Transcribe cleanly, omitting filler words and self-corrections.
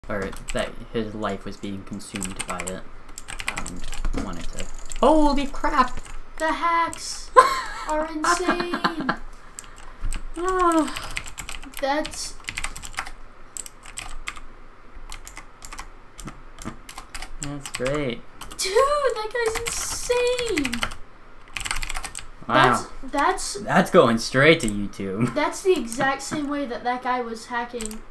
or that his life was being consumed by it, and wanted to. Holy crap! The hacks are insane. That's great. Dude, that guy's insane. Wow. That's going straight to YouTube. That's the exact same way that guy was hacking